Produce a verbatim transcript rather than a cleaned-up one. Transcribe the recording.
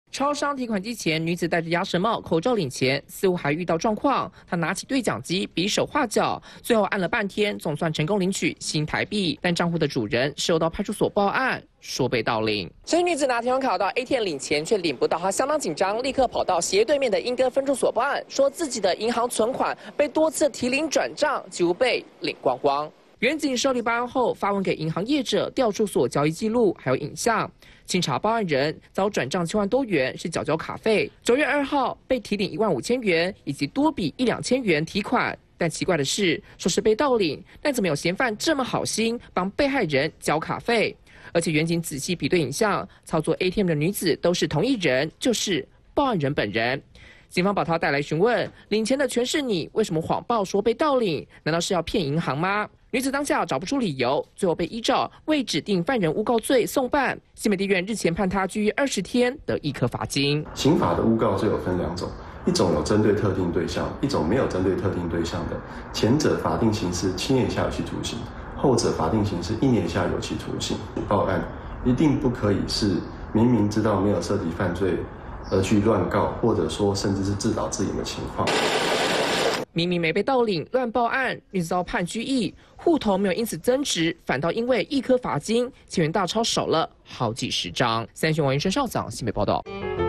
超商提款机前，女子戴着鸭舌帽、口罩领钱，似乎还遇到状况。她拿起对讲机，比手画脚，最后按了半天，总算成功领取新台币。但账户的主人事后到派出所报案，说被盗领。这女子拿提款卡到 A T M 领钱，却领不到，她相当紧张，立刻跑到斜对面的莺歌分驻所报案，说自己的银行存款被多次提领转账，几乎被领光光。远警受理报案后，发文给银行业者调出所交易记录，还有影像。经查，报案人遭转账七万多元，是缴交卡费。九月二号被提领一万五千元，以及多笔一两千元提款。但奇怪的是，说是被盗领，但怎么有嫌犯这么好心帮被害人交卡费？而且远警仔细比对影像，操作 A T M 的女子都是同一人，就是报案人本人。警方把他带来询问，领钱的全是你，为什么谎报说被盗领？难道是要骗银行吗？女子当下找不出理由，最后被依照未指定犯人诬告罪送办。新北地院日前判他拘役二十天，得一颗罚金。 刑法的诬告罪有分两种，一种有针对特定对象，一种没有针对特定对象的。前者法定刑是七年以下有期徒刑，后者法定刑是一年以下有期徒刑。报案一定不可以是明明知道没有涉及犯罪而去乱告，或者说甚至是自导自演的情况。 明明没被盗领，乱报案，女子遭判拘役，户头没有因此增值，反倒因为一颗罚金，千元大钞少了好几十张。三旬王云生上早新北报道。